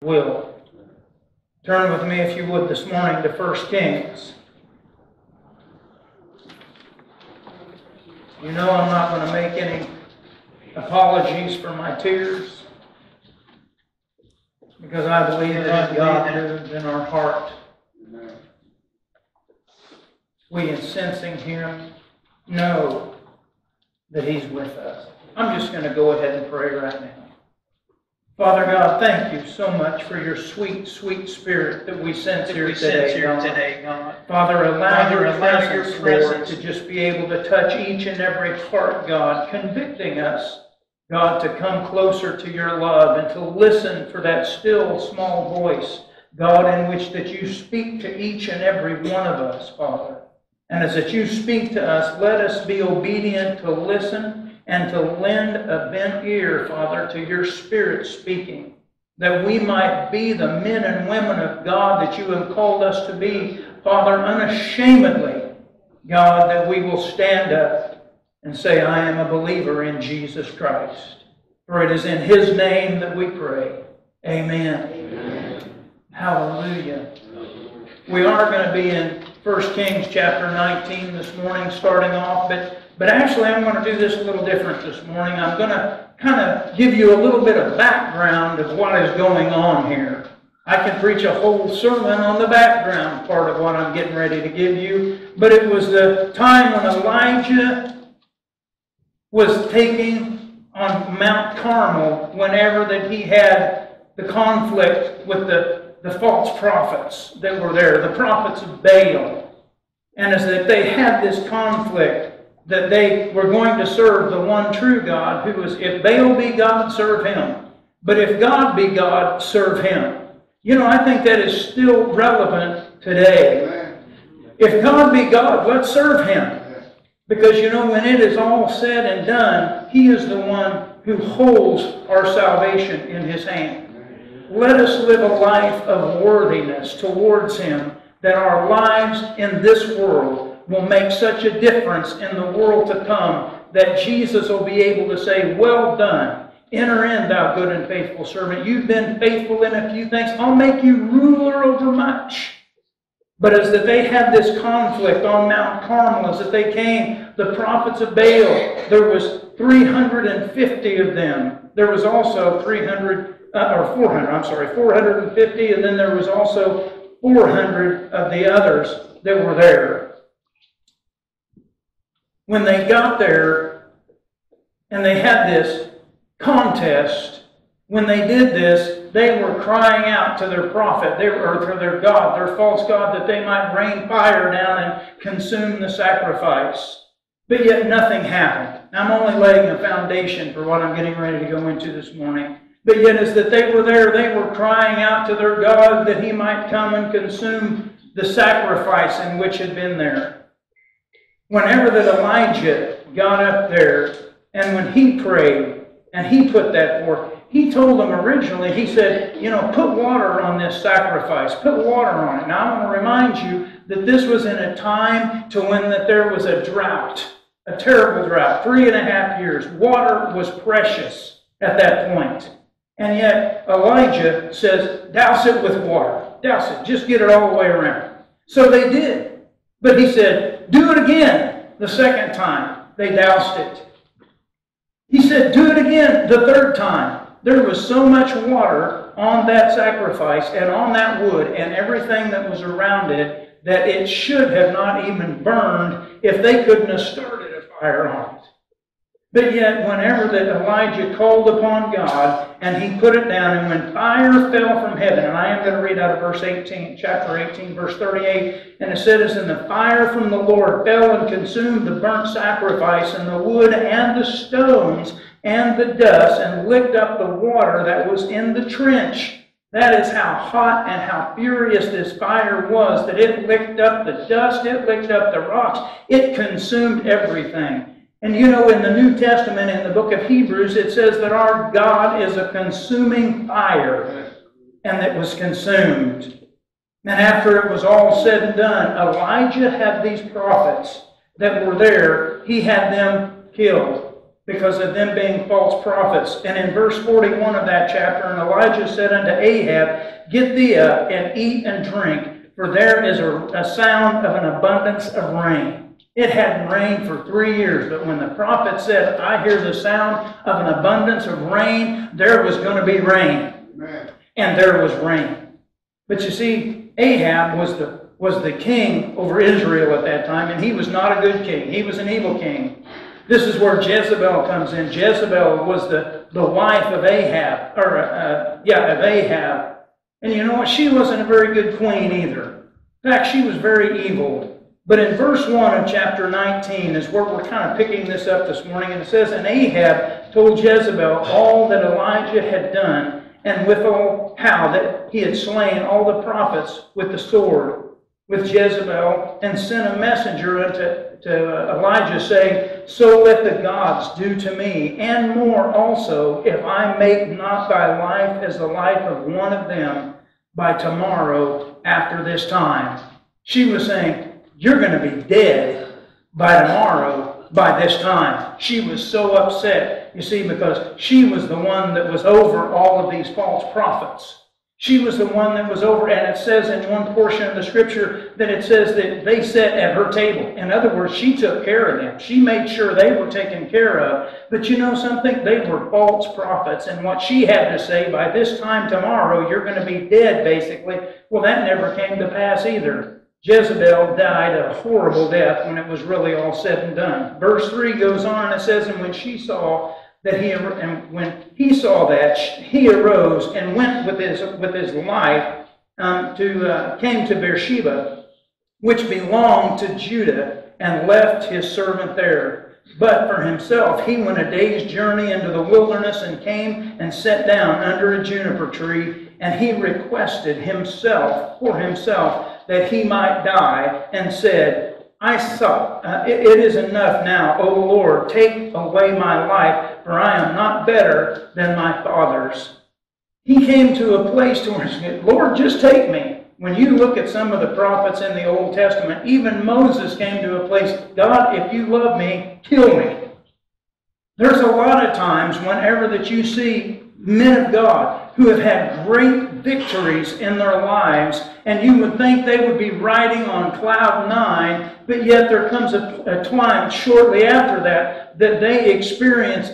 will. Turn with me, if you would, this morning to 1 Kings. You know I'm not going to make any apologies for my tears, because I believe that God lives in our heart. We, in sensing Him, know that He's with us. I'm just going to go ahead and pray right now. Father God, thank you so much for your sweet, sweet Spirit that we sense here today, God. Father, allow your presence, Lord, to just be able to touch each and every heart, God, convicting us, God, to come closer to your love and to listen for that still, small voice, God, in which that you speak to each and every one of us, Father. And as that you speak to us, let us be obedient to listen and to lend a bent ear, Father, to your Spirit speaking, that we might be the men and women of God that you have called us to be, Father, unashamedly, God, that we will stand up and say, I am a believer in Jesus Christ. For it is in His name that we pray. Amen. Amen. Hallelujah. We are going to be in 1 Kings chapter 19 this morning, starting off, but actually I'm going to do this a little different this morning. I'm going to kind of give you a little bit of background of what is going on here. I can preach a whole sermon on the background part of what I'm getting ready to give you, but it was the time when Elijah was taking on Mount Carmel whenever that he had the conflict with the false prophets that were there, the prophets of Baal. And as that they had this conflict, that they were going to serve the one true God, who was, if Baal be God, serve him. But if God be God, serve him. You know, I think that is still relevant today. If God be God, let's serve him. Because, you know, when it is all said and done, he is the one who holds our salvation in his hand. Let us live a life of worthiness towards him, that our lives in this world will make such a difference in the world to come, that Jesus will be able to say, well done, enter in, thou good and faithful servant. You've been faithful in a few things. I'll make you ruler over much. But as that they had this conflict on Mount Carmel, as that they came, the prophets of Baal, there was 350 of them. There was also 450, and then there was also 400 of the others that were there. When they got there and they had this contest, when they did this, they were crying out to their prophet, or to their God, their false god, that they might rain fire down and consume the sacrifice. But yet nothing happened. I'm only laying a foundation for what I'm getting ready to go into this morning. But yet as that they were there, they were crying out to their God that he might come and consume the sacrifice in which had been there. Whenever that Elijah got up there, and when he prayed, and he put that forth, he told them originally, he said, you know, put water on this sacrifice. Put water on it. Now I want to remind you that this was in a time to when that there was a drought, a terrible drought, 3.5 years. Water was precious at that point. And yet Elijah says, douse it with water. Douse it. Just get it all the way around. So they did. But he said, do it again the second time. They doused it. He said, do it again the third time. There was so much water on that sacrifice and on that wood and everything that was around it that it should have not even burned if they couldn't have started a fire on it. But yet, whenever that Elijah called upon God and he put it down, and when fire fell from heaven, and I am going to read out of verse 18, chapter 18, verse 38, and it says, and the fire from the Lord fell and consumed the burnt sacrifice and the wood and the stones and the dust, and licked up the water that was in the trench. That is how hot and how furious this fire was, that it licked up the dust, it licked up the rocks, it consumed everything. And you know, in the New Testament, in the book of Hebrews, it says that our God is a consuming fire, and that was consumed. And after it was all said and done, Elijah had these prophets that were there, he had them killed. because of them being false prophets. And in verse 41 of that chapter, and Elijah said unto Ahab, Get thee up, and eat and drink, for there is a sound of an abundance of rain. It hadn't rained for 3 years, but when the prophet said, I hear the sound of an abundance of rain, there was going to be rain. Amen. And there was rain. But you see, Ahab was the king over Israel at that time, and he was not a good king. He was an evil king. This is where Jezebel comes in. Jezebel was the wife of Ahab, of Ahab. And you know what? She wasn't a very good queen either. In fact, she was very evil. But in verse 1 of chapter 19 is where we're kind of picking this up this morning. And it says, And Ahab told Jezebel all that Elijah had done, and withal how that he had slain all the prophets with the sword, with Jezebel, and sent a messenger unto Elijah, saying, So let the gods do to me, and more also, if I make not thy life as the life of one of them by tomorrow after this time. She was saying, You're going to be dead by tomorrow, by this time. She was so upset, you see, because she was the one that was over all of these false prophets. She was the one that was over, and it says in one portion of the scripture that it says that they sat at her table. In other words, she took care of them. She made sure they were taken care of. But you know something? They were false prophets, and what she had to say, by this time tomorrow, you're going to be dead, basically. Well, that never came to pass either. Jezebel died a horrible death when it was really all said and done. Verse 3 goes on, and it says, And when he saw that, he arose and went with his life came to Beersheba, which belonged to Judah, and left his servant there. But for himself he went a day's journey into the wilderness, and came and sat down under a juniper tree, and he requested for himself that he might die, and said, it is enough now, O Lord, take away my life, for I am not better than my fathers. He came to a place to where he said, Lord, just take me. When you look at some of the prophets in the Old Testament, even Moses came to a place, God, if you love me, kill me. There's a lot of times whenever that you see men of God who have had great victories in their lives, and you would think they would be riding on cloud 9, but yet there comes a time shortly after that they experience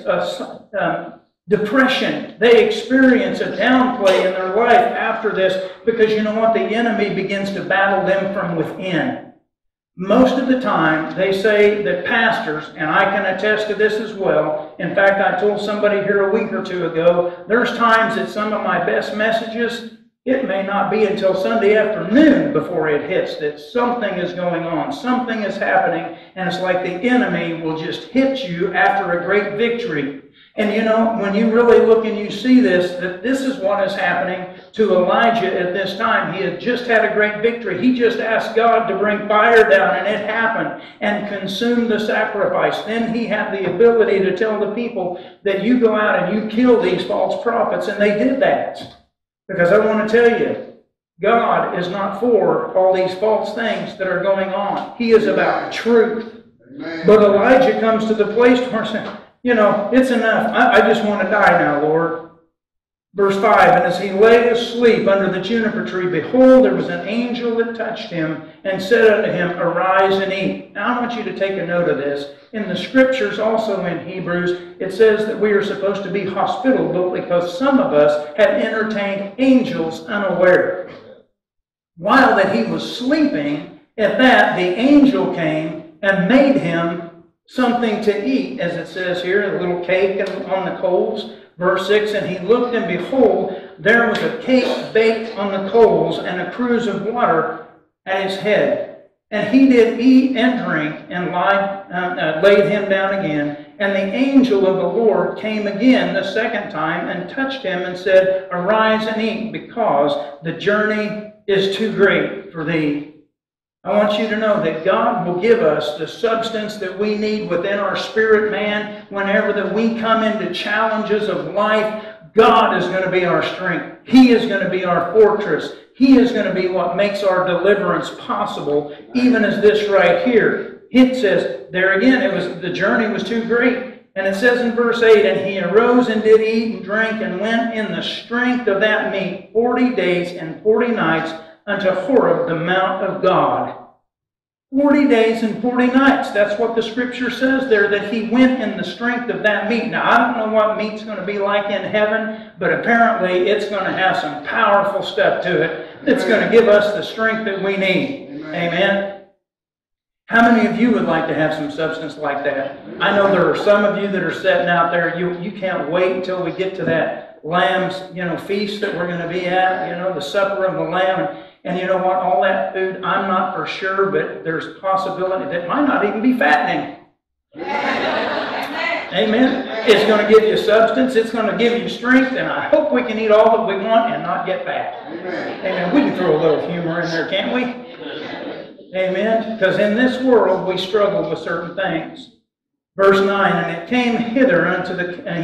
depression. They experience a downplay in their life after this, because you know what? The enemy begins to battle them from within. Most of the time, they say that pastors, and I can attest to this as well. In fact, I told somebody here a week or two ago, there's times that some of my best messages, it may not be until Sunday afternoon before it hits that something is going on, something is happening, and it's like the enemy will just hit you after a great victory. And you know, when you really look and you see this, that this is what is happening to Elijah at this time. He had just had a great victory. He just asked God to bring fire down, and it happened, and consume the sacrifice. Then he had the ability to tell the people that you go out and you kill these false prophets, and they did that. Because I want to tell you, God is not for all these false things that are going on. He is about truth. Amen. But Elijah comes to the place where he says, you know, it's enough. I just want to die now, Lord. Verse 5, And as he lay asleep under the juniper tree, behold, there was an angel that touched him, and said unto him, Arise and eat. Now I want you to take a note of this. In the scriptures, also in Hebrews, it says that we are supposed to be hospitable, because some of us have entertained angels unaware. While that he was sleeping, at that the angel came and made him something to eat, as it says here, a little cake on the coals. Verse 6, And he looked, and behold, there was a cake baked on the coals, and a cruse of water at his head. And he did eat and drink, and laid him down again. And the angel of the Lord came again the second time, and touched him, and said, Arise and eat, because the journey is too great for thee. I want you to know that God will give us the substance that we need within our spirit man whenever that we come into challenges of life. God is going to be our strength. He is going to be our fortress. He is going to be what makes our deliverance possible, even as this right here. It says, there again, the journey was too great. And it says in verse 8, and he arose and did eat and drink and went in the strength of that meat 40 days and 40 nights unto Horeb, the mount of God. 40 days and 40 nights. That's what the Scripture says there, that he went in the strength of that meat. Now, I don't know what meat's going to be like in heaven, but apparently it's going to have some powerful stuff to it that's going to give us the strength that we need. Amen. How many of you would like to have some substance like that? I know there are some of you that are sitting out there, you can't wait until we get to that lamb's, feast that we're going to be at, the supper of the Lamb. And you know what? All that food, I'm not for sure, but there's possibility that might not even be fattening. Amen. It's going to give you substance. It's going to give you strength. And I hope we can eat all that we want and not get fat. Amen. We can throw a little humor in there, can't we? Amen. Because in this world, we struggle with certain things. Verse 9, and he came hither unto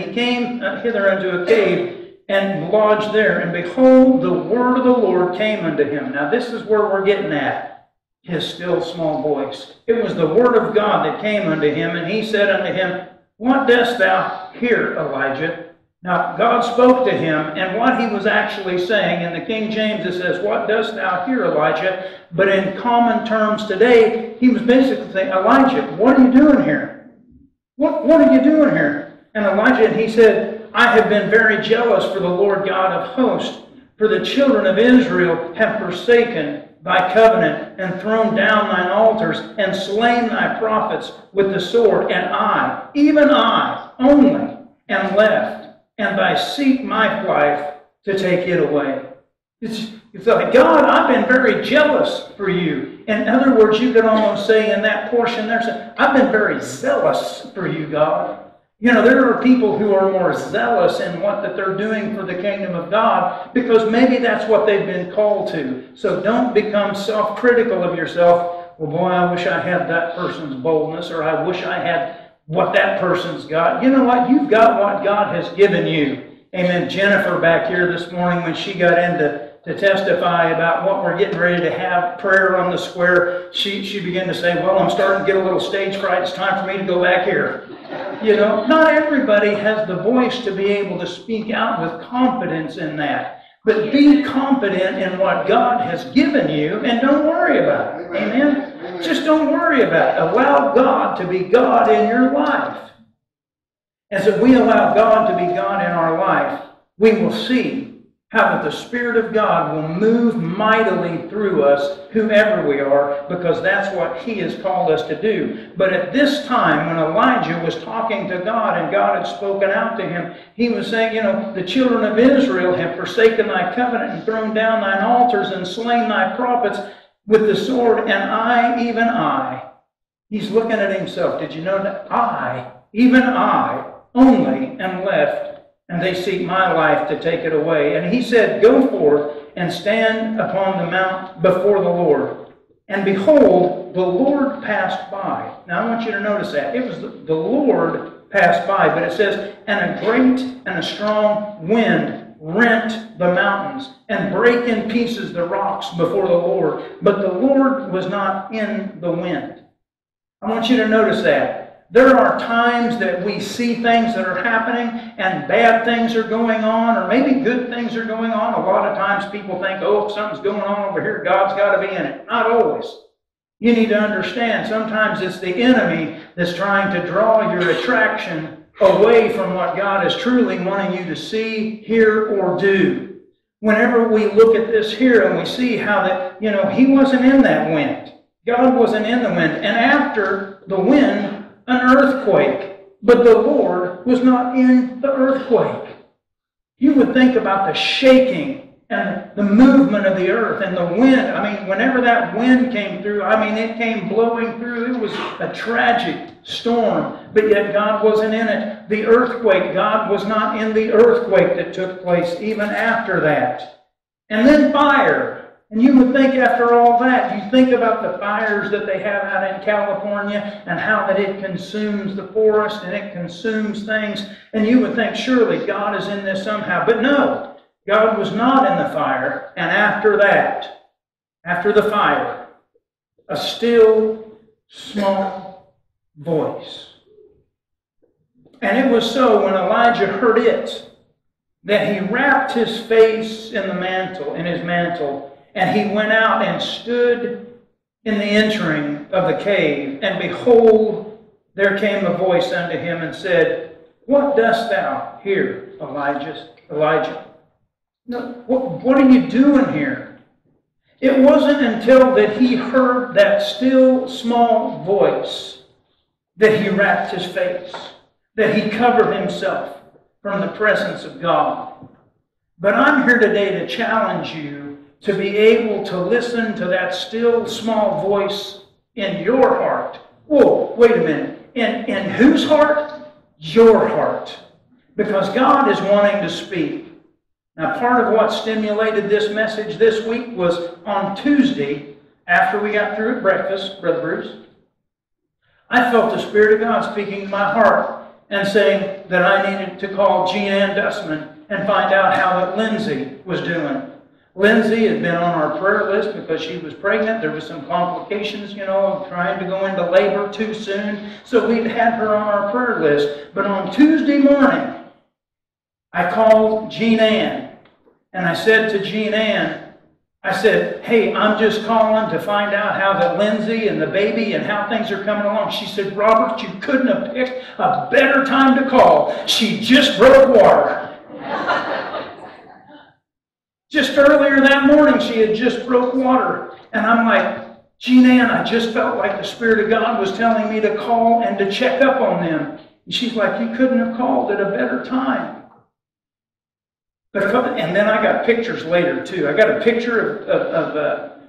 a cave, and lodged there. And behold, the word of the Lord came unto him. Now this is where we're getting at. His still small voice. It was the word of God that came unto him. And he said unto him, what dost thou here, Elijah? Now God spoke to him. And what he was actually saying, in the King James it says, what dost thou here, Elijah? But in common terms today, he was basically saying, Elijah, what are you doing here? What are you doing here? And Elijah, and he said, I have been very jealous for the Lord God of hosts, for the children of Israel have forsaken thy covenant, and thrown down thine altars, and slain thy prophets with the sword. And I, even I, only am left, and I seek my life to take it away. It's like, God, I've been very jealous for you. In other words, you could almost say in that portion there, I've been very zealous for you, God. There are people who are more zealous in what that they're doing for the kingdom of God because maybe that's what they've been called to. So don't become self-critical of yourself. Well, boy, I wish I had that person's boldness, or I wish I had what that person's got. You know what? You've got what God has given you. Amen. Jennifer back here this morning, when she got in to testify about what we're getting ready to have, prayer on the square, she began to say, well, I'm starting to get a little stage fright. It's time for me to go back here. Not everybody has the voice to be able to speak out with confidence in that. But be confident in what God has given you and don't worry about it. Amen? Just don't worry about it. Allow God to be God in your life. As if we allow God to be God in our life, we will see how that the Spirit of God will move mightily through us, whoever we are, because that's what He has called us to do. But at this time, when Elijah was talking to God and God had spoken out to him, he was saying, the children of Israel have forsaken thy covenant and thrown down thine altars and slain thy prophets with the sword, and I, even I. He's looking at himself. Did you know that? I, even I, only am left, and they seek my life to take it away. And he said, go forth and stand upon the mount before the Lord. And behold, the Lord passed by. Now I want you to notice that. It was the Lord passed by, but it says, and a great and a strong wind rent the mountains and break in pieces the rocks before the Lord. But the Lord was not in the wind. I want you to notice that. There are times that we see things that are happening and bad things are going on, or maybe good things are going on. A lot of times people think, oh, if something's going on over here, God's got to be in it. Not always. You need to understand, sometimes it's the enemy that's trying to draw your attraction away from what God is truly wanting you to see, hear, or do. Whenever we look at this here and we see how that, He wasn't in that wind. God wasn't in the wind. And after the wind, an earthquake, but the Lord was not in the earthquake. You would think about the shaking and the movement of the earth and the wind. Whenever that wind came through, it came blowing through. It was a tragic storm, but yet God wasn't in it. The earthquake, God was not in the earthquake that took place even after that. And then fire. And you would think after all that, you think about the fires that they have out in California and how that it consumes the forest and it consumes things. And you would think, surely God is in this somehow. But no, God was not in the fire. And after that, after the fire, a still, small voice. And it was so when Elijah heard it, that he wrapped his face in his mantle, and he went out and stood in the entering of the cave. And behold, there came a voice unto him and said, What dost thou here, Elijah? No, what are you doing here? It wasn't until that he heard that still small voice that he wrapped his face, that he covered himself from the presence of God. But I'm here today to challenge you to be able to listen to that still small voice in your heart. Whoa, wait a minute. In whose heart? Your heart. Because God is wanting to speak. Now, part of what stimulated this message this week was on Tuesday, after we got through at breakfast, Brother Bruce, I felt the Spirit of God speaking to my heart and saying that I needed to call Jean Ann Dustman and find out how that Lindsay was doing. Lindsay had been on our prayer list because she was pregnant. There was some complications, trying to go into labor too soon. So we'd had her on our prayer list. But on Tuesday morning, I called Jean Ann. And I said to Jean Ann, I said, hey, I'm just calling to find out how that Lindsay and the baby and how things are coming along. She said, Robert, you couldn't have picked a better time to call. She just broke water. Just earlier that morning, she had just broke water. And I'm like, Jean Ann, I just felt like the Spirit of God was telling me to call and to check up on them. And she's like, you couldn't have called at a better time. And then I got pictures later, too. I got a picture of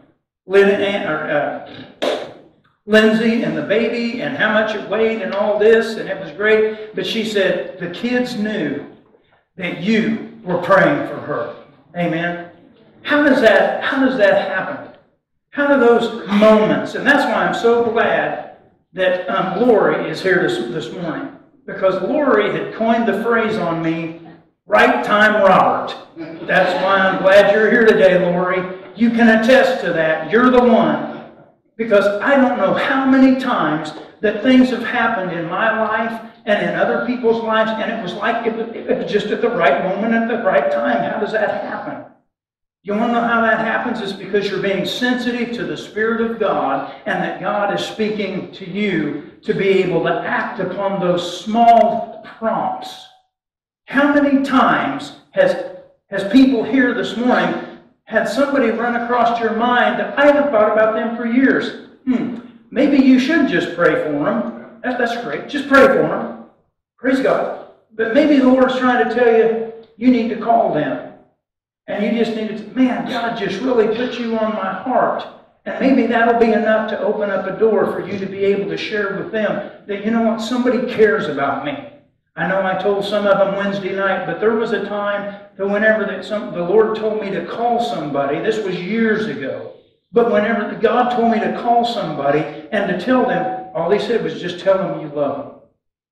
Lindsay and the baby and how much it weighed and all this, and it was great. But she said, the kids knew that you were praying for her. Amen. How does that happen? How do those moments, and that's why I'm so glad that Lori is here this morning, because Lori had coined the phrase on me, right time, Robert. That's why I'm glad you're here today, Lori. You can attest to that. You're the one. Because I don't know how many times that things have happened in my life and in other people's lives, and it was like it was just at the right moment at the right time. How does that happen? You want to know how that happens? It's because you're being sensitive to the Spirit of God, and that God is speaking to you to be able to act upon those small prompts. How many times has people here this morning had somebody run across your mind that I haven't thought about them for years? Maybe you should just pray for them. That's great. Just pray for them. Praise God. But maybe the Lord's trying to tell you, you need to call them. And you just need to, man, God just really put you on my heart. And maybe that'll be enough to open up a door for you to be able to share with them that, you know what, somebody cares about me. I know I told some of them Wednesday night, but there was a time that whenever the Lord told me to call somebody, this was years ago, but whenever God told me to call somebody and to tell them, all he said was just tell them you love them.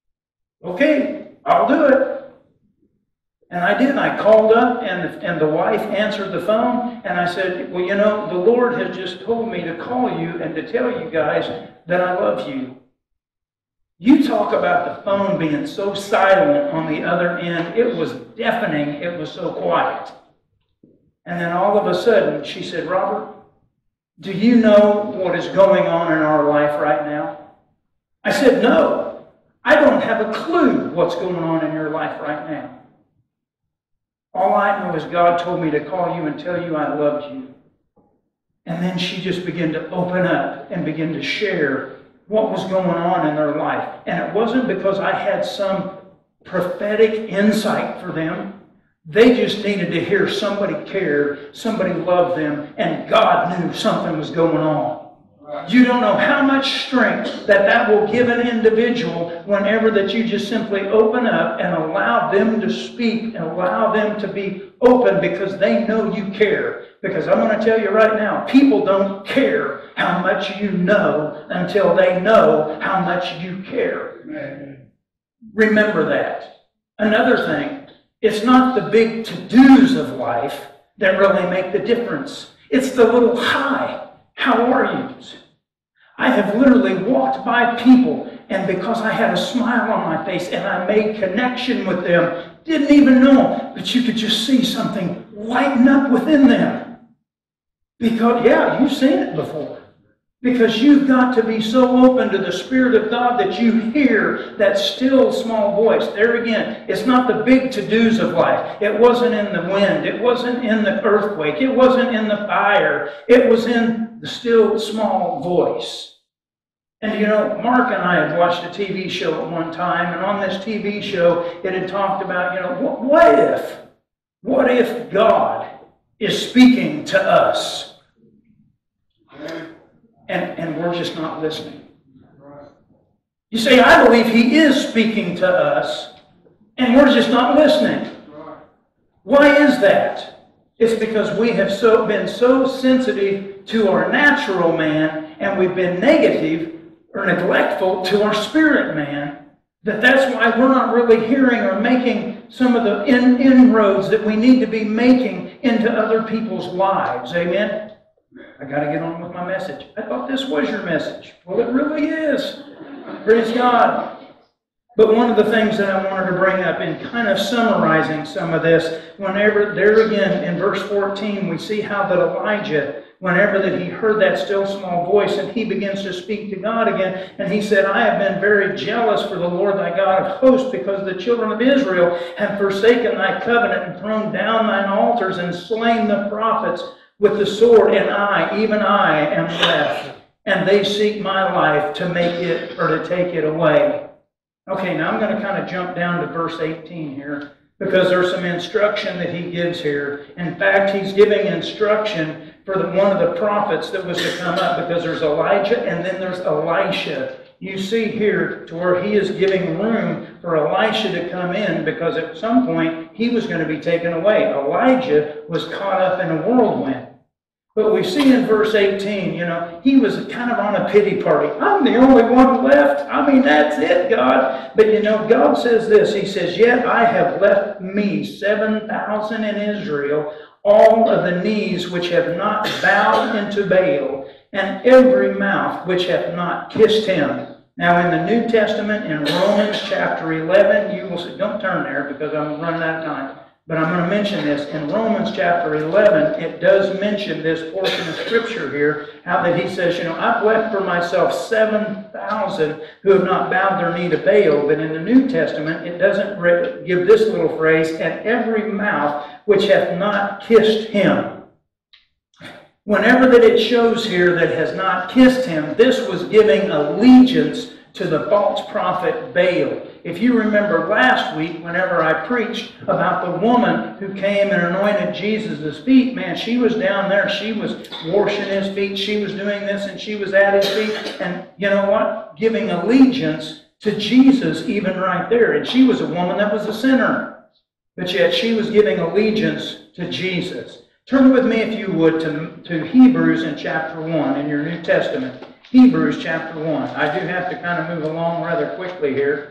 Okay, I'll do it. And I did. I called up, and the wife answered the phone, and I said, well, the Lord has just told me to call you and to tell you guys that I love you. You talk about the phone being so silent on the other end. It was deafening. It was so quiet. And then all of a sudden, she said, Robert, do you know what is going on in our life right now? I said, no. I don't have a clue what's going on in your life right now. All I know is God told me to call you and tell you I loved you. And then she just began to open up and begin to share what was going on in their life. And it wasn't because I had some prophetic insight for them. They just needed to hear somebody cared, somebody loved them, and God knew something was going on. You don't know how much strength that will give an individual whenever that you just simply open up and allow them to speak and allow them to be open because they know you care. Because I'm going to tell you right now, people don't care how much you know until they know how much you care. Amen. Remember that. Another thing, it's not the big to-dos of life that really make the difference. It's the little hi. How are you? I have literally walked by people and because I had a smile on my face and I made connection with them, didn't even know, but you could just see something lighten up within them. Because, yeah, you've seen it before. Because you've got to be so open to the Spirit of God that you hear that still small voice. There again, it's not the big to-dos of life. It wasn't in the wind. It wasn't in the earthquake. It wasn't in the fire. It was in the still small voice. And you know, Mark and I had watched a TV show at one time, and on this TV show, it had talked about, you know, what if God is speaking to us? And we're just not listening. You say, I believe He is speaking to us, and we're just not listening. Why is that? It's because we have been so sensitive to our natural man, and we've been negative or neglectful to our spirit man, that's why we're not really hearing or making some of the inroads that we need to be making into other people's lives. Amen? I got to get on with my message. I thought this was your message. Well, it really is. Praise God. But one of the things that I wanted to bring up in kind of summarizing some of this, whenever there again in verse 14, we see how that Elijah, whenever that he heard that still small voice, and he begins to speak to God again, and he said, I have been very jealous for the Lord thy God of hosts, because the children of Israel have forsaken thy covenant and thrown down thine altars and slain the prophets with the sword, and I, even I, am left, and they seek my life to make it or to take it away. Okay, now I'm going to kind of jump down to verse 18 here, because there's some instruction that he gives here. In fact, he's giving instruction for one of the prophets that was to come up, because there's Elijah and then there's Elisha. You see here to where he is giving room for Elisha to come in, because at some point he was going to be taken away. Elijah was caught up in a whirlwind. But we see in verse 18, you know, he was kind of on a pity party. I'm the only one left. I mean, that's it, God. But you know, God says this. He says, yet I have left me 7,000 in Israel, all of the knees which have not bowed into Baal, and every mouth which hath not kissed him. Now in the New Testament, in Romans chapter 11, you will see, don't turn there because I'm running out of time. But I'm going to mention this. In Romans chapter 11, it does mention this portion of Scripture here, how that he says, you know, I've left for myself 7,000 who have not bowed their knee to Baal. But in the New Testament, it doesn't give this little phrase, and every mouth which hath not kissed him. Whenever that it shows here that has not kissed him, this was giving allegiance to the false prophet Baal. If you remember last week, whenever I preached about the woman who came and anointed Jesus' feet, man, she was down there. She was washing his feet. She was doing this, and she was at his feet. And you know what? Giving allegiance to Jesus even right there. And she was a woman that was a sinner. But yet she was giving allegiance to Jesus. Turn with me, if you would, to Hebrews in chapter 1 in your New Testament. Hebrews chapter 1. I do have to kind of move along rather quickly here.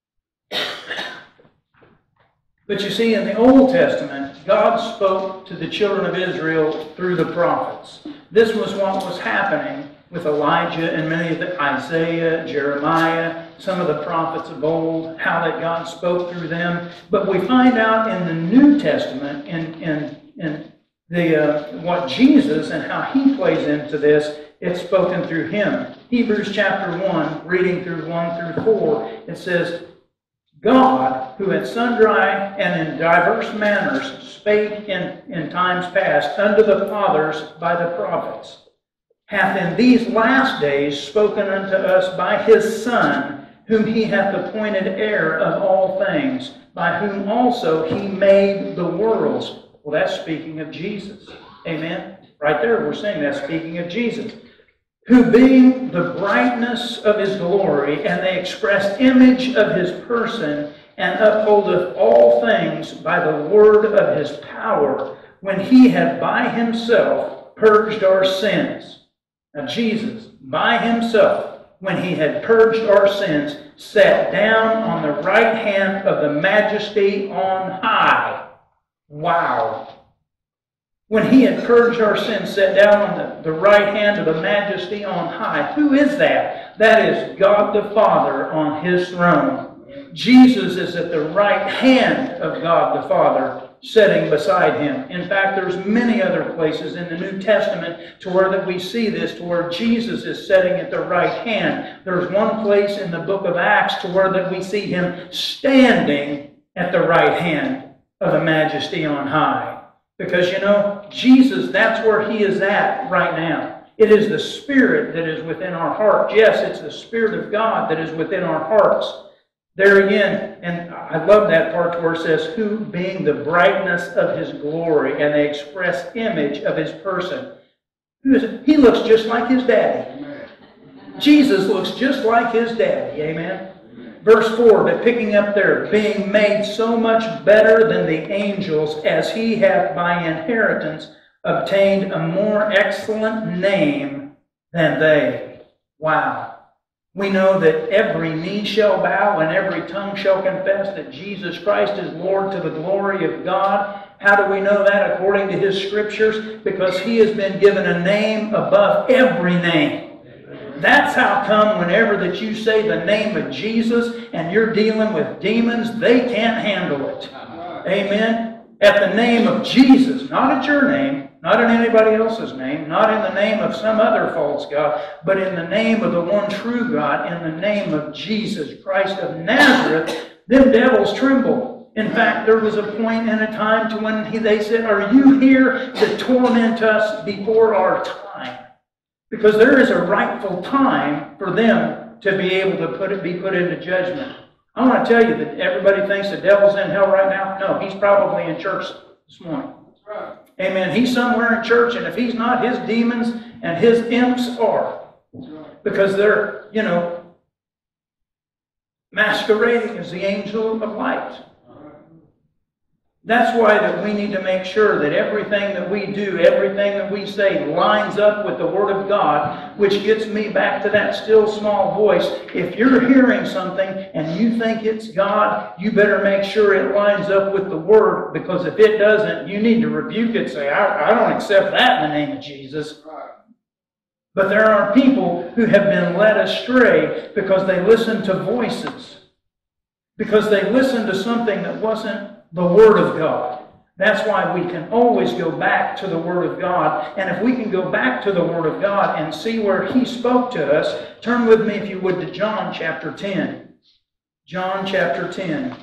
But you see, in the Old Testament, God spoke to the children of Israel through the prophets. This was what was happening with Elijah and many of the Isaiah, Jeremiah, some of the prophets of old, how that God spoke through them. But we find out in the New Testament, in what Jesus and how he plays into this, it's spoken through him. Hebrews chapter 1, reading through 1 through 4, it says, God, who at sundry and in diverse manners spake in times past unto the fathers by the prophets, hath in these last days spoken unto us by his Son, whom he hath appointed heir of all things, by whom also he made the worlds. Well, that's speaking of Jesus. Amen? Right there we're saying that's speaking of Jesus. Who being the brightness of his glory, and the express image of his person, and upholdeth all things by the word of his power, when he had by himself purged our sins. Now Jesus, by himself, when he had purged our sins, sat down on the right hand of the majesty on high. Wow. When he had purged our sins, sat down on the right hand of the Majesty on high. Who is that? That is God the Father on his throne. Jesus is at the right hand of God the Father, sitting beside him. In fact, there's many other places in the New Testament to where that we see this, to where Jesus is sitting at the right hand. There's one place in the book of Acts to where that we see him standing at the right hand of the Majesty on high. Because, you know, Jesus, that's where he is at right now. It is the Spirit that is within our hearts. Yes, it's the Spirit of God that is within our hearts. There again, and I love that part where it says, who being the brightness of his glory and the express image of his person. He looks just like his daddy. Jesus looks just like his daddy. Amen. Verse 4, but picking up there, being made so much better than the angels, as he hath by inheritance obtained a more excellent name than they. Wow. We know that every knee shall bow and every tongue shall confess that Jesus Christ is Lord to the glory of God. How do we know that? According to his scriptures, because he has been given a name above every name. That's how come whenever that you say the name of Jesus and you're dealing with demons, they can't handle it. Amen. At the name of Jesus, not at your name, not in anybody else's name, not in the name of some other false god, but in the name of the one true God, in the name of Jesus Christ of Nazareth, them devils tremble. In fact, there was a point in a time to when they said, are you here to torment us before our time? Because there is a rightful time for them to be able to be put into judgment. I want to tell you that everybody thinks the devil's in hell right now. No, he's probably in church this morning. Right. Amen. He's somewhere in church, and if he's not, his demons and his imps are. Right. Because they're, you know, masquerading as the angel of light. That's why that we need to make sure that everything that we do, everything that we say lines up with the Word of God, which gets me back to that still small voice. If you're hearing something and you think it's God, you better make sure it lines up with the Word, because if it doesn't, you need to rebuke it. Say, I don't accept that in the name of Jesus. But there are people who have been led astray because they listen to voices, because they listen to something that wasn't the Word of God. That's why we can always go back to the Word of God. And if we can go back to the Word of God and see where he spoke to us, turn with me, if you would, to John chapter 10. John chapter 10.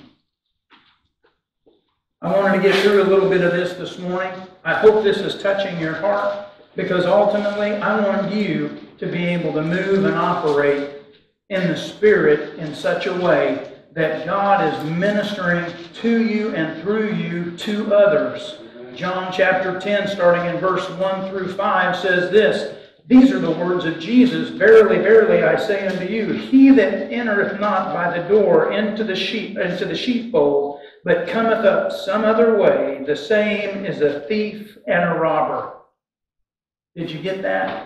I wanted to get through a little bit of this morning. I hope this is touching your heart, because ultimately I want you to be able to move and operate in the Spirit in such a way that God is ministering to you and through you to others. John chapter 10, starting in verse 1 through 5, says this, these are the words of Jesus, verily, verily, I say unto you, he that entereth not by the door into the sheepfold, but cometh up some other way, the same is a thief and a robber. Did you get that?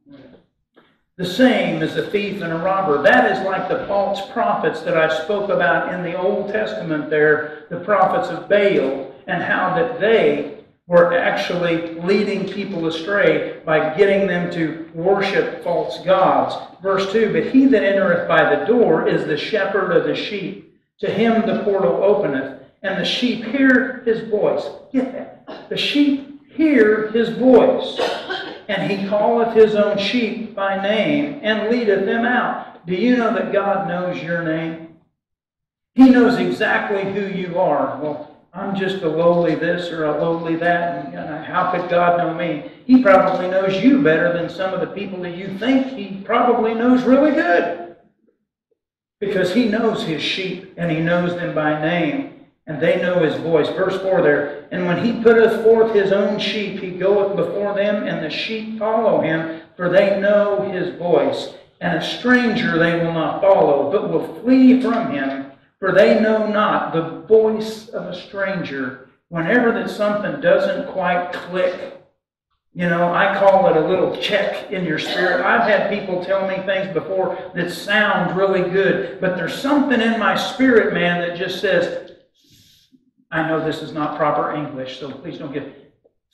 The same is a thief and a robber. That is like the false prophets that I spoke about in the Old Testament there, the prophets of Baal, and how that they were actually leading people astray by getting them to worship false gods. Verse 2, but he that entereth by the door is the shepherd of the sheep. To him the portal openeth, and the sheep hear his voice. Get that? The sheep hear his voice. And he calleth his own sheep by name, and leadeth them out. Do you know that God knows your name? He knows exactly who you are. Well, I'm just a lowly this or a lowly that, and how could God know me? He probably knows you better than some of the people that you think he probably knows really good. Because he knows his sheep, and he knows them by name. And they know his voice. Verse 4 there, and when he putteth forth his own sheep, he goeth before them, and the sheep follow him, for they know his voice. And a stranger they will not follow, but will flee from him, for they know not the voice of a stranger. Whenever that something doesn't quite click, you know, I call it a little check in your spirit. I've had people tell me things before that sound really good, but there's something in my spirit, man, that just says, I know this is not proper English, so please don't get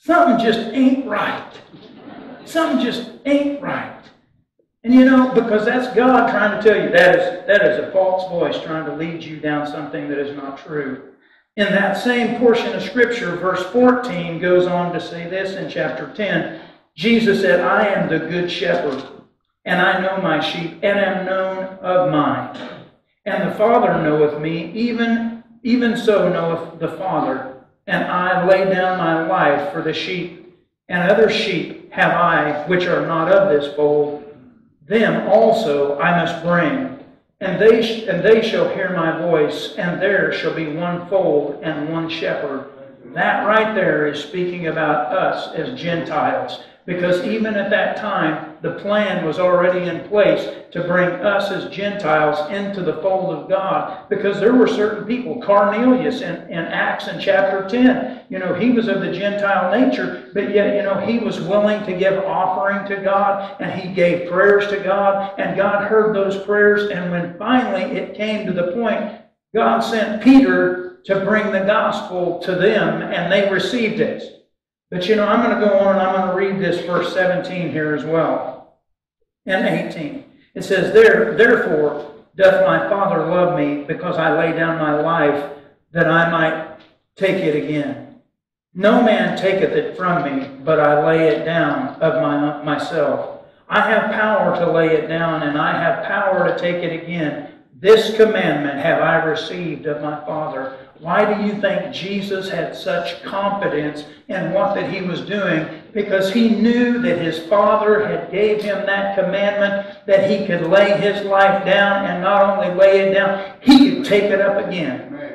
something just ain't right. Something just ain't right. And you know, because that's God trying to tell you that is a false voice trying to lead you down something that is not true. In that same portion of Scripture, verse 14 goes on to say this in chapter 10. Jesus said, I am the good shepherd, and I know my sheep, and am known of mine. And the Father knoweth me, even so knoweth the Father. And I lay down my life for the sheep, and other sheep have I, which are not of this fold. Them also I must bring, and they shall hear my voice, and there shall be one fold and one shepherd. That right there is speaking about us as Gentiles. Because even at that time, the plan was already in place to bring us as Gentiles into the fold of God. Because there were certain people, Cornelius in Acts in chapter 10, he was of the Gentile nature, but yet, he was willing to give offering to God, and he gave prayers to God, and God heard those prayers. And when finally it came to the point, God sent Peter to bring the gospel to them, and they received it. But I'm going to go on and I'm going to read this verse 17 here as well. And 18. It says, Therefore doth my Father love me, because I lay down my life, that I might take it again. No man taketh it from me, but I lay it down of myself. I have power to lay it down, and I have power to take it again. This commandment have I received of my Father. Why do you think Jesus had such confidence in what that he was doing? Because he knew that his Father had gave him that commandment, that he could lay his life down, and not only lay it down, he could take it up again. Right.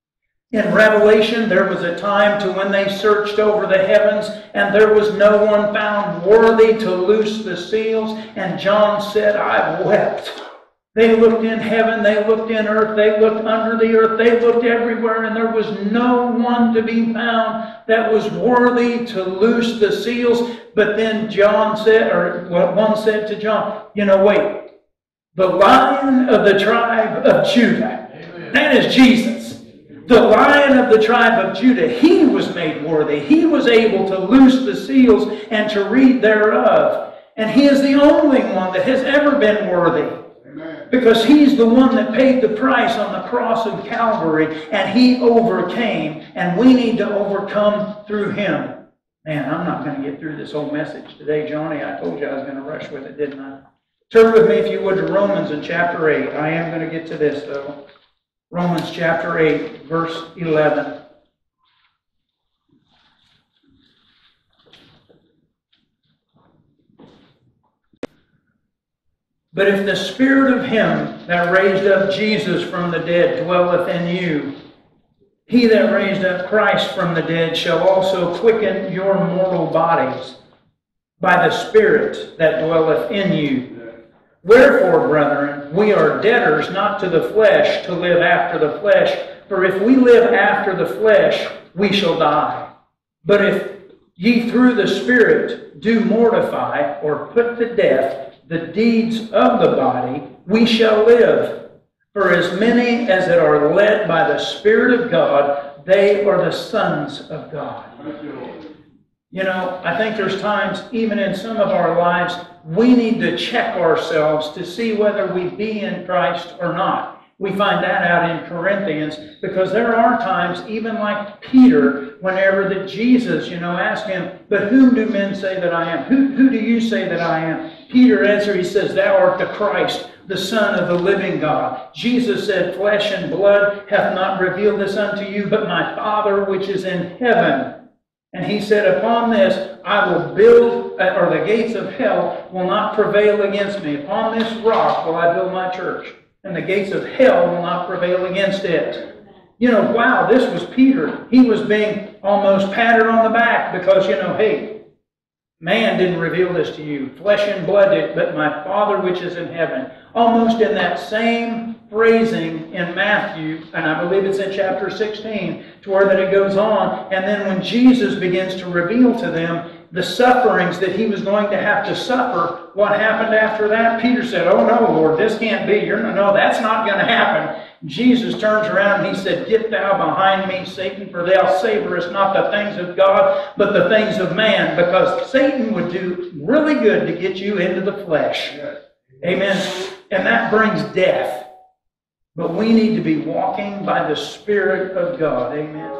In Revelation, there was a time to when they searched over the heavens, and there was no one found worthy to loose the seals. And John said, I wept. They looked in heaven, they looked in earth, they looked under the earth, they looked everywhere, and there was no one to be found that was worthy to loose the seals. But then John said, or one said to John, wait, the Lion of the tribe of Judah, Amen. That is Jesus. The Lion of the tribe of Judah, he was made worthy. He was able to loose the seals and to read thereof. And he is the only one that has ever been worthy. Because he's the one that paid the price on the cross of Calvary, and he overcame, and we need to overcome through him. Man, I'm not going to get through this whole message today, Johnny. I told you I was going to rush with it, didn't I? Turn with me, if you would, to Romans in chapter 8. I am going to get to this, though. Romans chapter 8, verse 11. But if the Spirit of him that raised up Jesus from the dead dwelleth in you, he that raised up Christ from the dead shall also quicken your mortal bodies by the Spirit that dwelleth in you. Wherefore, brethren, we are debtors not to the flesh to live after the flesh. For if we live after the flesh, we shall die. But if ye through the Spirit do mortify or put to death the deeds of the body, we shall live. For as many as that are led by the Spirit of God, they are the sons of God. I think there's times, even in some of our lives, we need to check ourselves to see whether we be in Christ or not. We find that out in Corinthians, because there are times, even like Peter, whenever that Jesus, asked him, but whom do men say that I am? Who do you say that I am? Peter answered, he says, thou art the Christ, the Son of the living God. Jesus said, flesh and blood hath not revealed this unto you, but my Father which is in heaven. And he said, upon this I will build, or the gates of hell will not prevail against me. Upon this rock will I build my church, and the gates of hell will not prevail against it. Wow, this was Peter. He was being almost patted on the back because, hey, man didn't reveal this to you. Flesh and blood did, but my Father which is in heaven. Almost in that same phrasing in Matthew, and I believe it's in chapter 16, to where that it goes on. And then when Jesus begins to reveal to them the sufferings that he was going to have to suffer, what happened after that? Peter said, oh no, Lord, this can't be. No, that's not going to happen. Jesus turns around and he said, "Get thou behind me, Satan, for thou savorest not the things of God, but the things of man." Because Satan would do really good to get you into the flesh. Amen. And that brings death. But we need to be walking by the Spirit of God. Amen.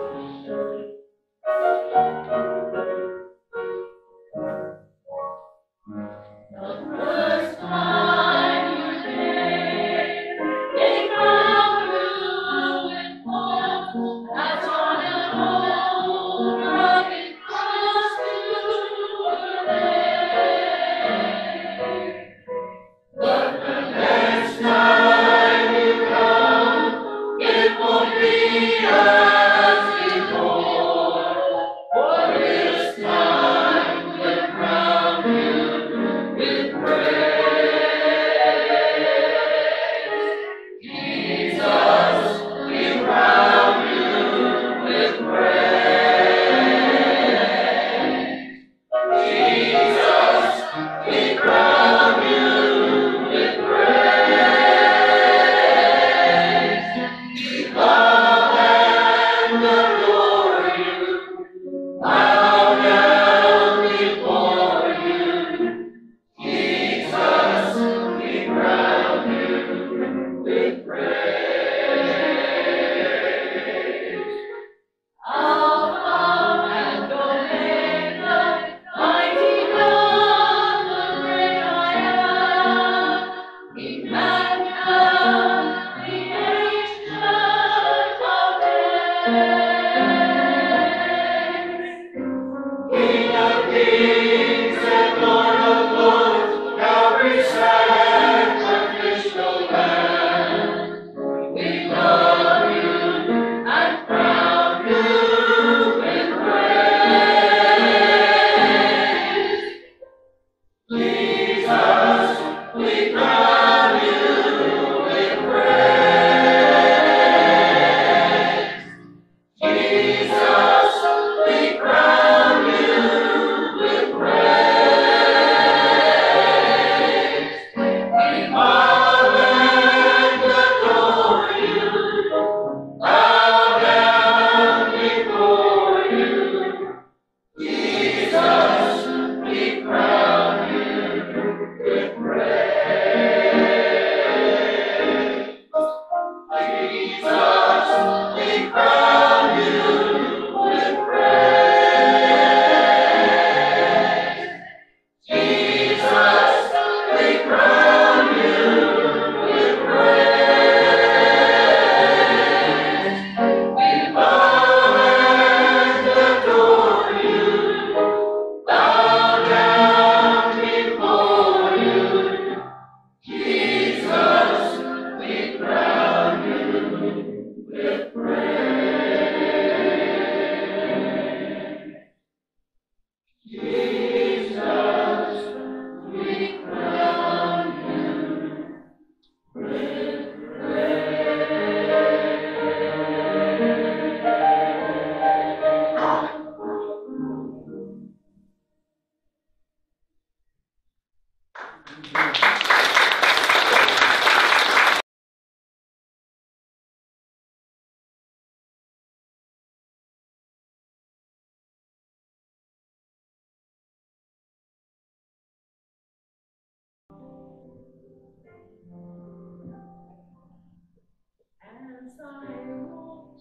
As I walked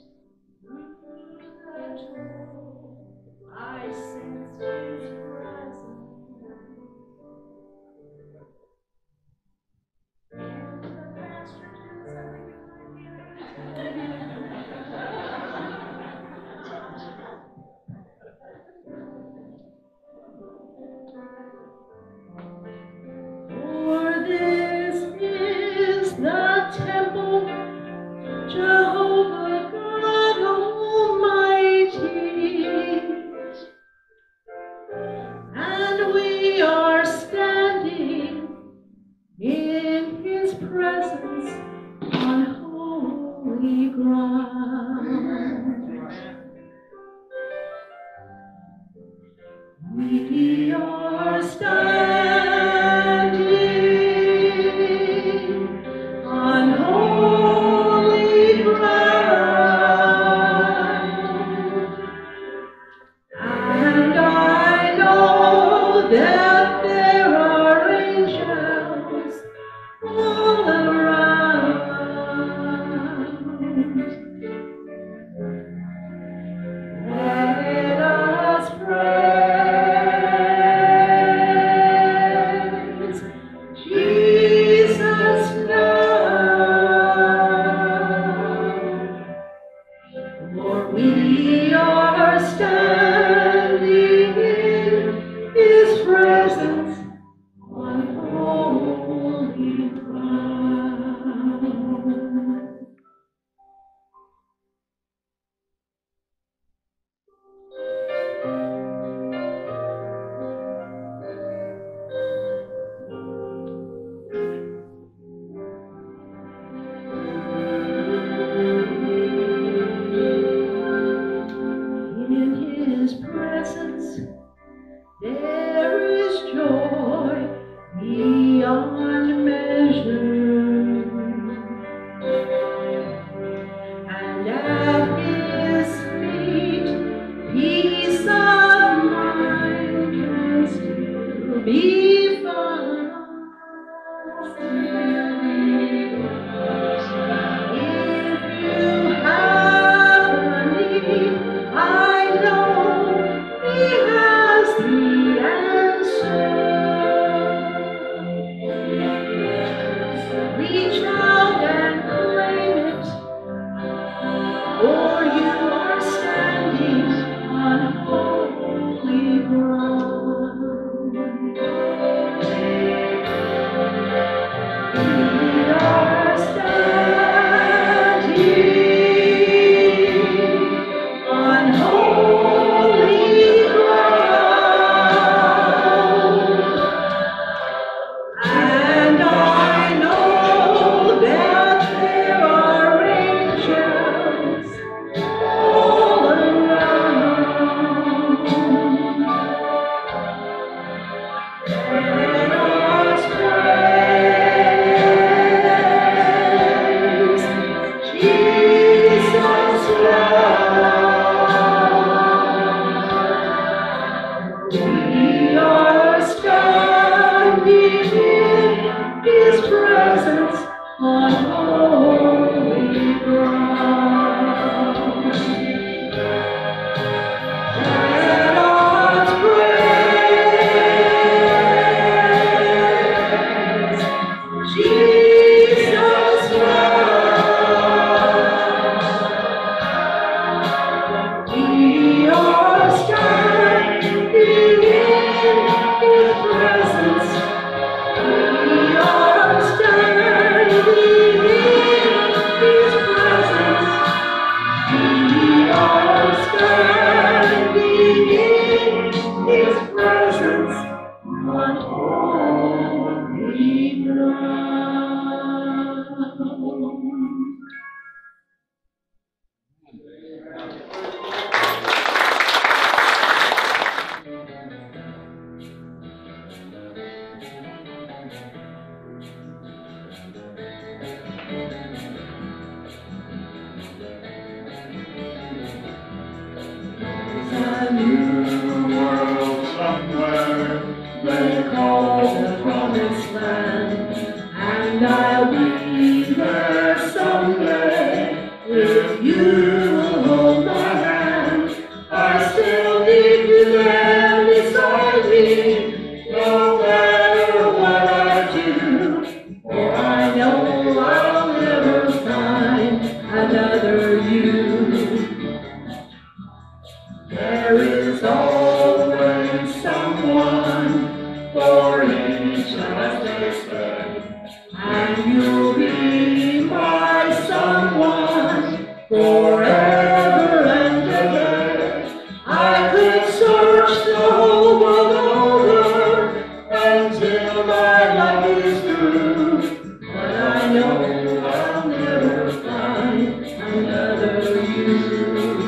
through the door, I sensed His presence. In the pastures of the For this is the temple, Jehovah God Almighty, and we are standing in His presence on holy ground. We are standing on holy there is joy beyond measure, and at His feet peace of mind can still be found. If you have a need, I know He has the answer. Reach out and claim it, for you are standing on holy ground. We are standing on holy ground, and I know that there are angels all around. Let us praise Jesus Lord. We are standing in His presence on holy ground. Let us praise Jesus Lord. We are standing in His presence. We are standing in His presence. We are standing in His presence on holy ground. A new world somewhere they call the promised land, and I'll be there someday if you will hold my hand. I still need you there beside me, no matter what I do, for I know I'll never find another you. There is always someone for each of us, they say, and you'll be my someone forever and ever. I could search the whole world over until my life is through, but I know I'll never find another you.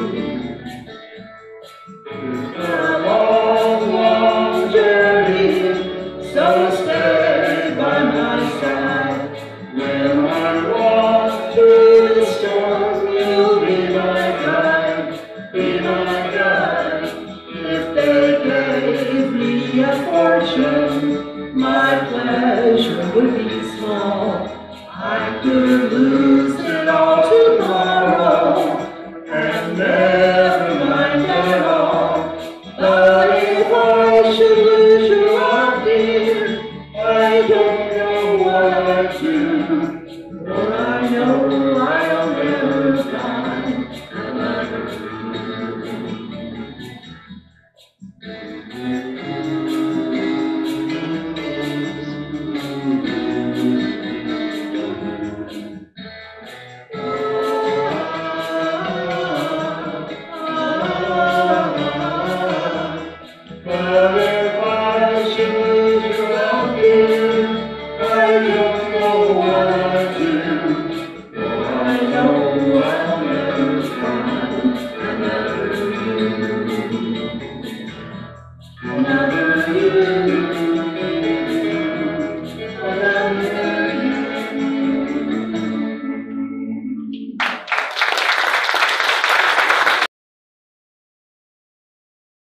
A long, long journey, so stay by my side. When I walk through the storm, you'll be my guide, be my guide. If they gave me a fortune, my pleasure would be small. I could lose it all tomorrow, and never mind at all. But if I should